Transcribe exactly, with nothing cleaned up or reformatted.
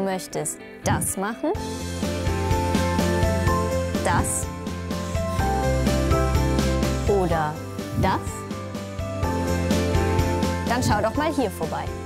möchtest das machen, das oder das, dann schau doch mal hier vorbei.